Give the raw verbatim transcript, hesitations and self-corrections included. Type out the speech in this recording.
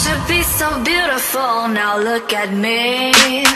should be so beautiful, now look at me.